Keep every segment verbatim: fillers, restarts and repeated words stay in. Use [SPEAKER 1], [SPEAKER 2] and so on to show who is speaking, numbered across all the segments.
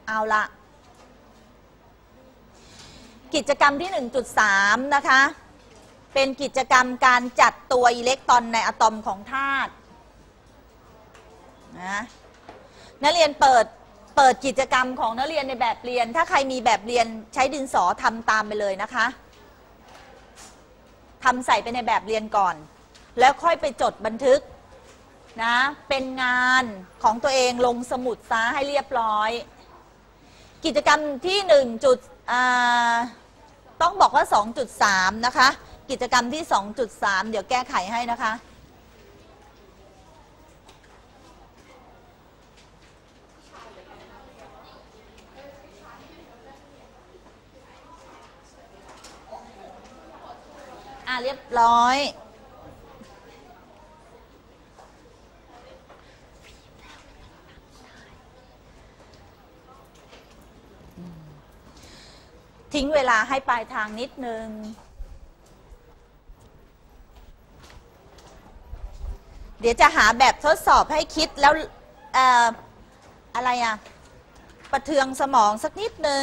[SPEAKER 1] เอาละกิจกรรมที่ หนึ่งจุดสาม นะคะเป็นกิจกรรมการจัดตัวอิเล็กตรอนในอะตอมของธาตุนะนักเรียนเปิดเปิดกิจกรรมของนักเรียนในแบบเรียนถ้าใครมีแบบเรียนใช้ดินสอทำตามไปเลยนะคะทำใส่ไปในแบบเรียนก่อนแล้วค่อยไปจดบันทึกนะเป็นงานของตัวเองลงสมุดซะให้เรียบร้อยกิจกรรมที่หนึ่งจุดต้องบอกว่า สองจุดสาม นะคะกิจกรรมที่ สองจุดสาม เดี๋ยวแก้ไขให้นะคะอ่ะเรียบร้อยทิ้งเวลาให้ปลายทางนิดนึงเดี๋ยวจะหาแบบทดสอบให้คิดแล้วเอ่ออะไรอะประเทืองสมองสักนิดนึง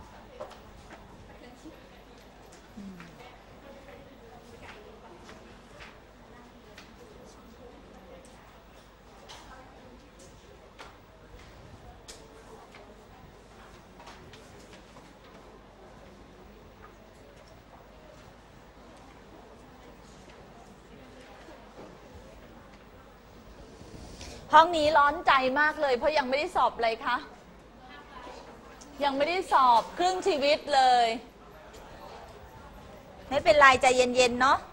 [SPEAKER 1] ห้องนี้ร้อนใจมากเลยเพราะยังไม่ได้สอบเลยคะยังไม่ได้สอบครึ่งชีวิตเลยไม่เป็นไรใจเย็นๆเนาะ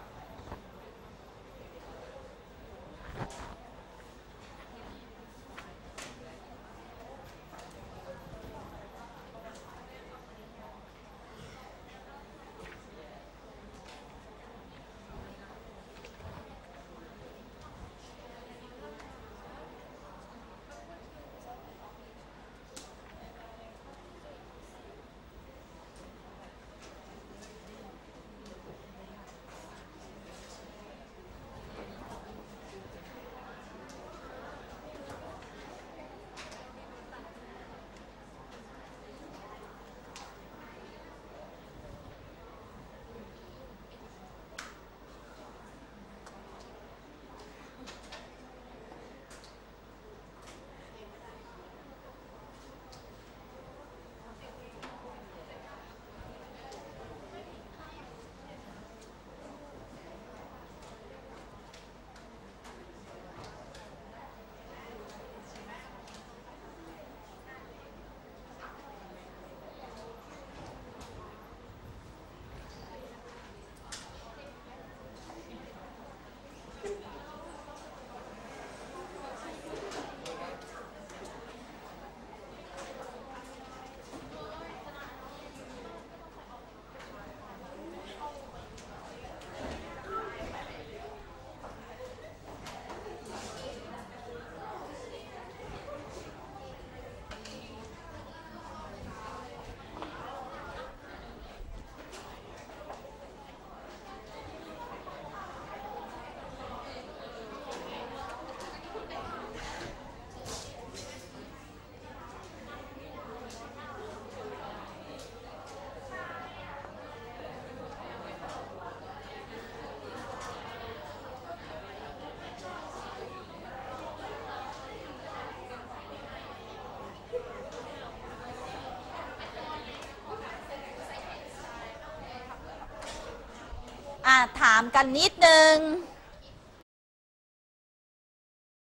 [SPEAKER 1] ถามกันนิดนึง